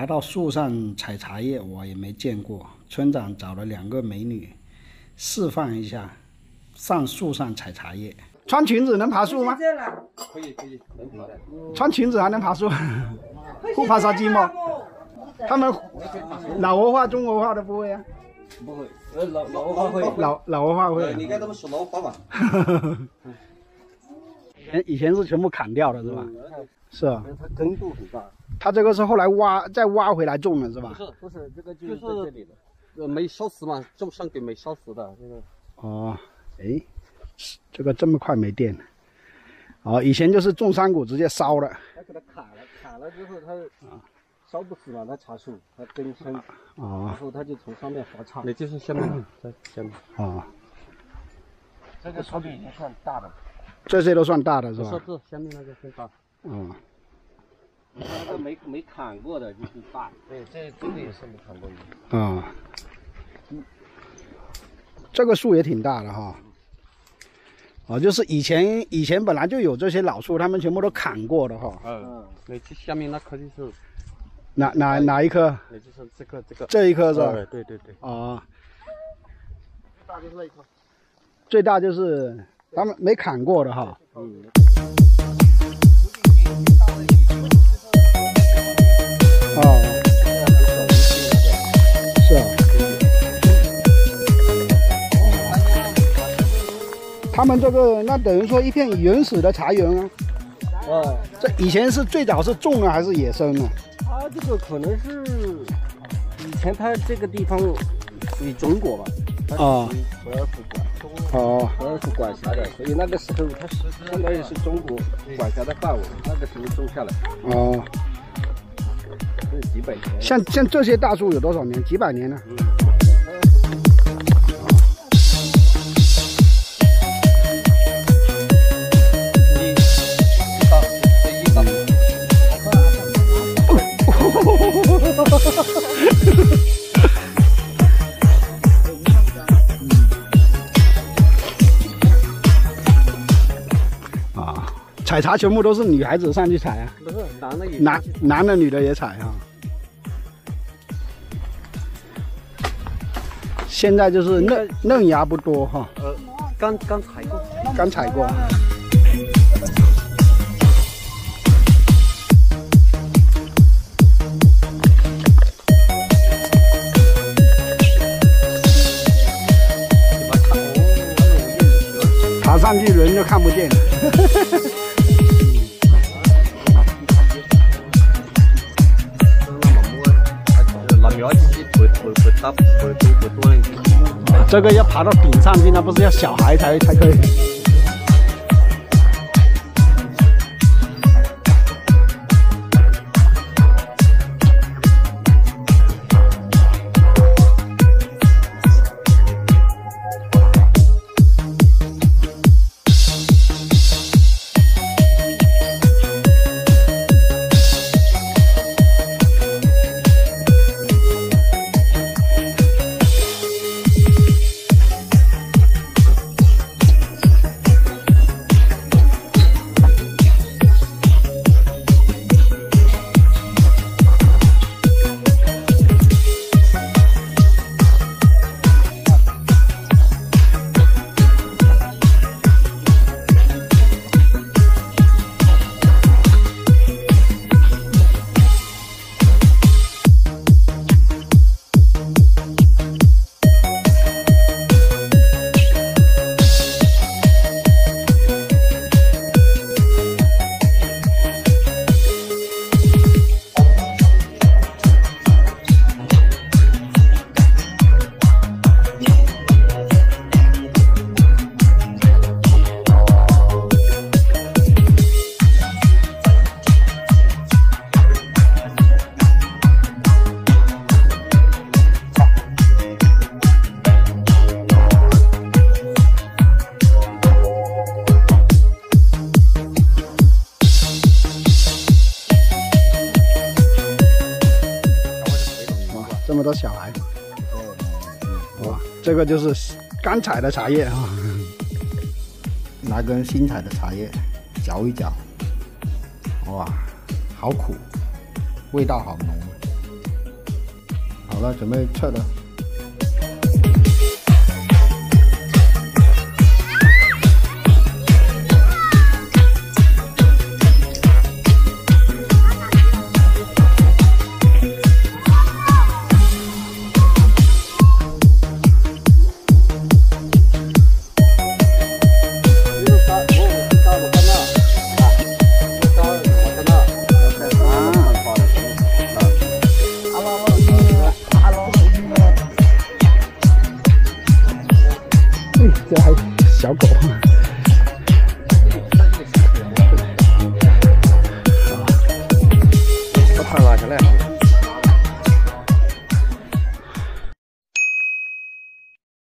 爬到树上采茶叶，我也没见过。村长找了2个美女，示范一下上树上采茶叶。穿裙子能爬树吗？ 可以，能爬的。 穿裙子还能爬树？不爬沙鸡吗？他们老挝话、中国话都不会啊？ 不会，老挝话会。 老挝话会。 你跟他们说老挝话吧。 以前是全部砍掉的是吧？是啊。 它根度很大。 它这个是后来再挖回来种的是吧？ 不是，这个就是在这里的。没烧死嘛，种上给没烧死的这个。 哦，哎，这个这么快没电了。哦，以前就是种山谷直接烧了。 他给它砍了之后，它烧不死嘛，它茶树它根深，然后它就从上面发芽。那就是下面在下面。 啊， 这个草坪已经算大的。 这些都算大的是吧？ 是下面那个更大。那个没砍过的就是大。对，这个也是没砍过的。 这个树也挺大的哈。就是以前本来就有这些老树，他们全部都砍过的哈。 那这下面那棵就是哪一棵？ 那就是这一棵是吧？ 对。 最大就是那一棵。最大就是他们没砍过的哈。是啊。他们这个那等于说一片原始的茶园啊。这以前是最早是种的还是野生的？ 它这个可能是以前它这个地方属于中国吧。荷尔福管。荷尔福管辖的，所以那个时候它相当于是中国管辖的范围，那个时候种下来。这几百年。 像这些大树有多少年？几百年了。采茶全部都是女孩子上去采啊？ 不是，男的也男的女的也采啊。现在就是嫩芽不多哈。 刚采过。 刚采过。爬上去人就看不见了。这个要爬到顶上去，那不是要小孩才可以。这么多小孩，哇，这个就是刚采的茶叶啊， 拿根新采的茶叶嚼一嚼，哇，好苦，味道好浓。 好了，准备撤了。 这还小狗。